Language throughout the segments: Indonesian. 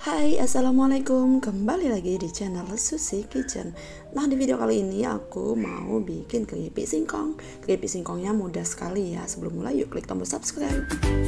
Hai, assalamualaikum. Kembali lagi di channel Susi Kitchen. Nah, di video kali ini aku mau bikin keripik singkong. Keripik singkongnya mudah sekali ya. Sebelum mulai, yuk klik tombol subscribe.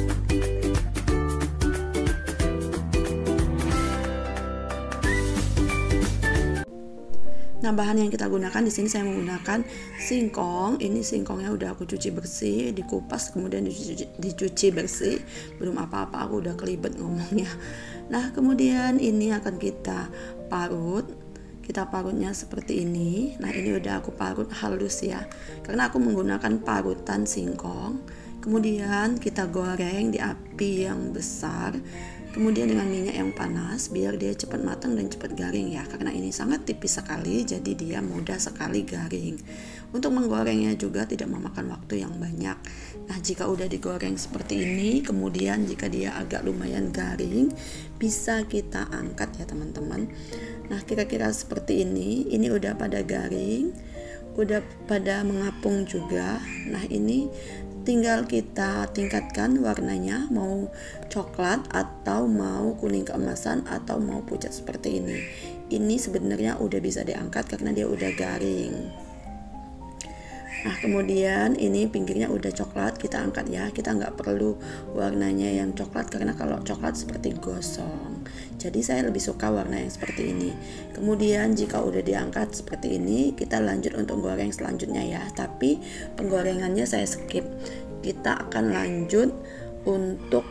Nah, bahan yang kita gunakan di sini saya menggunakan singkong. Ini singkongnya udah aku cuci bersih, dikupas kemudian dicuci bersih. Belum apa-apa, aku udah kelibet ngomongnya. Nah, kemudian ini akan kita parut. Kita parutnya seperti ini. Nah, ini udah aku parut halus ya. Karena aku menggunakan parutan singkong. Kemudian kita goreng di api yang besar. Kemudian dengan minyak yang panas biar dia cepat matang dan cepat garing ya. Karena ini sangat tipis sekali, jadi dia mudah sekali garing. Untuk menggorengnya juga tidak memakan waktu yang banyak. Nah, jika udah digoreng seperti ini, kemudian jika dia agak lumayan garing, bisa kita angkat ya teman-teman. Nah, kira-kira seperti ini. Ini udah pada garing, udah pada mengapung juga. Nah, ini tinggal kita tingkatkan warnanya, mau coklat atau mau kuning keemasan atau mau pucat seperti ini. Ini sebenarnya udah bisa diangkat karena dia udah garing. Nah, kemudian ini pinggirnya udah coklat, kita angkat ya. Kita nggak perlu warnanya yang coklat karena kalau coklat seperti gosong. Jadi saya lebih suka warna yang seperti ini. Kemudian jika udah diangkat seperti ini, kita lanjut untuk goreng selanjutnya ya. Tapi penggorengannya saya skip. Kita akan lanjut untuk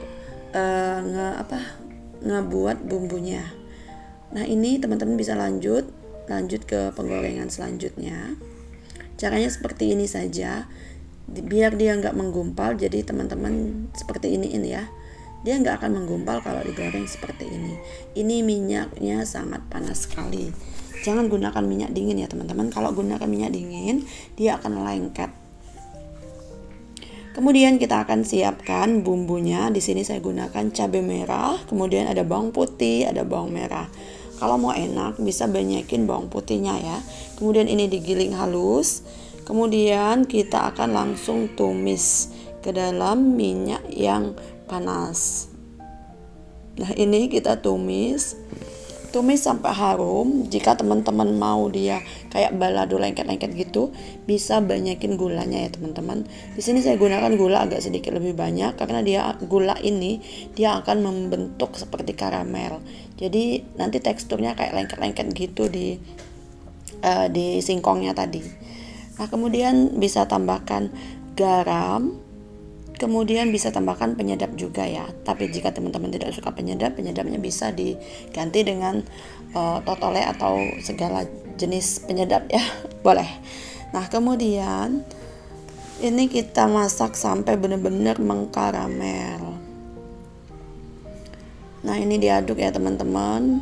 ngebuat bumbunya. Nah, ini teman-teman bisa lanjut ke penggorengan selanjutnya. Caranya seperti ini saja, biar dia nggak menggumpal. Jadi teman-teman seperti ini ya, dia nggak akan menggumpal kalau digoreng seperti ini. Ini minyaknya sangat panas sekali. Jangan gunakan minyak dingin ya teman-teman. Kalau gunakan minyak dingin, dia akan lengket. Kemudian kita akan siapkan bumbunya. Di sini saya gunakan cabai merah, kemudian ada bawang putih, ada bawang merah. Kalau mau enak bisa banyakin bawang putihnya ya. Kemudian ini digiling halus. Kemudian kita akan langsung tumis ke dalam minyak yang panas. Nah, ini kita tumis sampai harum. Jika teman-teman mau dia kayak balado lengket-lengket gitu, bisa banyakin gulanya ya teman-teman. Di sini saya gunakan gula agak sedikit lebih banyak karena gula ini dia akan membentuk seperti karamel. Jadi nanti teksturnya kayak lengket-lengket gitu di singkongnya tadi. Nah, kemudian bisa tambahkan garam. Kemudian bisa tambahkan penyedap juga ya. Tapi jika teman-teman tidak suka penyedapnya bisa diganti dengan totole atau segala jenis penyedap ya. Boleh. Nah, kemudian ini kita masak sampai benar-benar mengkaramel. Nah, ini diaduk ya teman-teman.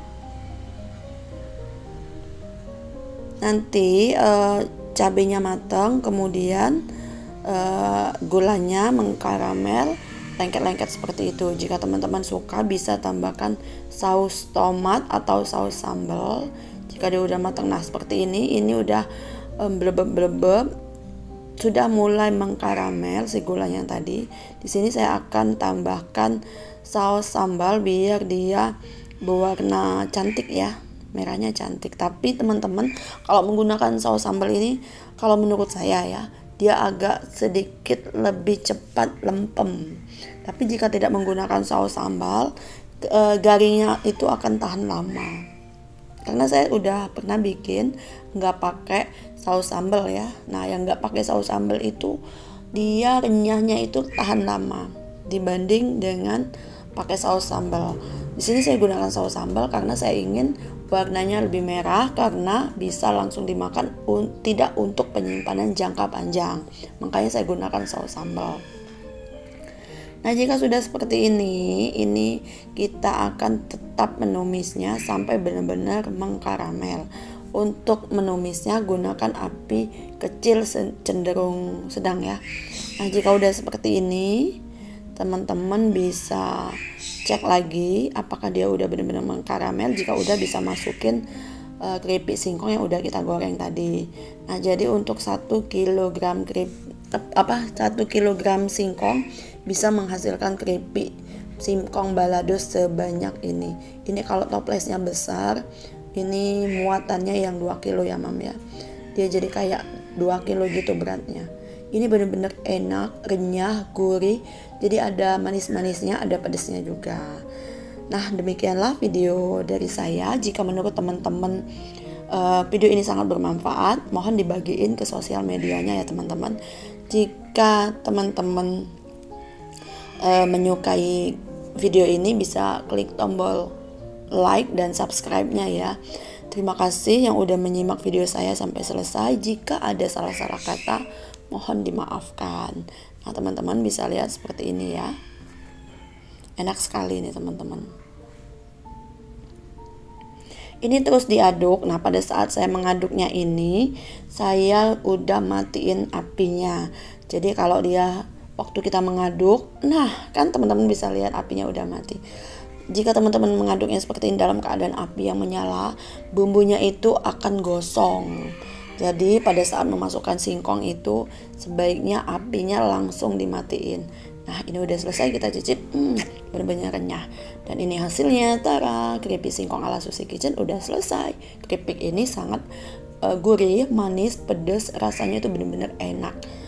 Nanti cabenya matang, kemudian gulanya mengkaramel, lengket-lengket seperti itu. Jika teman-teman suka bisa tambahkan saus tomat atau saus sambal. Jika dia udah matang, nah seperti ini udah blebeb-blebeb, sudah mulai mengkaramel si gulanya tadi. Di sini saya akan tambahkan saus sambal biar dia berwarna cantik ya, merahnya cantik. Tapi teman-teman kalau menggunakan saus sambal ini, kalau menurut saya ya, dia agak sedikit lebih cepat lempem. Tapi jika tidak menggunakan saus sambal, garingnya itu akan tahan lama. Karena saya udah pernah bikin nggak pakai saus sambal ya. Nah, yang nggak pakai saus sambal itu dia renyahnya itu tahan lama dibanding dengan pakai saus sambal. Di sini saya gunakan saus sambal karena saya ingin warnanya lebih merah, karena bisa langsung dimakan, tidak untuk penyimpanan jangka panjang. Makanya saya gunakan saus sambal. Nah, jika sudah seperti ini kita akan tetap menumisnya sampai benar-benar mengkaramel. Untuk menumisnya gunakan api kecil cenderung sedang ya. Nah, jika udah seperti ini, teman-teman bisa cek lagi apakah dia udah benar-benar mengkaramel. Jika udah, bisa masukin keripik singkong yang udah kita goreng tadi. Nah, jadi untuk 1 kg singkong bisa menghasilkan keripik singkong balado sebanyak ini. Ini kalau toplesnya besar, ini muatannya yang 2 kilo ya Mam ya. Dia jadi kayak 2 kilo gitu beratnya. Ini bener-bener enak, renyah, gurih. Jadi ada manis-manisnya, ada pedesnya juga. Nah, demikianlah video dari saya. Jika menurut teman-teman video ini sangat bermanfaat, mohon dibagiin ke sosial medianya ya teman-teman. Jika teman-teman menyukai video ini, bisa klik tombol like dan subscribe-nya ya. Terima kasih yang udah menyimak video saya sampai selesai. Jika ada salah-salah kata, mohon dimaafkan. Nah, teman-teman bisa lihat seperti ini ya. Enak sekali nih teman-teman. Ini terus diaduk. Nah, pada saat saya mengaduknya ini, saya udah matiin apinya. Jadi kalau dia waktu kita mengaduk, nah kan teman-teman bisa lihat apinya udah mati. Jika teman-teman mengaduknya seperti ini dalam keadaan api yang menyala, bumbunya itu akan gosong. Jadi pada saat memasukkan singkong itu sebaiknya apinya langsung dimatiin. Nah, ini udah selesai, kita cicip, benar-benar renyah. Dan ini hasilnya, tara, keripik singkong ala Susi Kitchen udah selesai. Keripik ini sangat gurih, manis, pedas, rasanya itu benar-benar enak.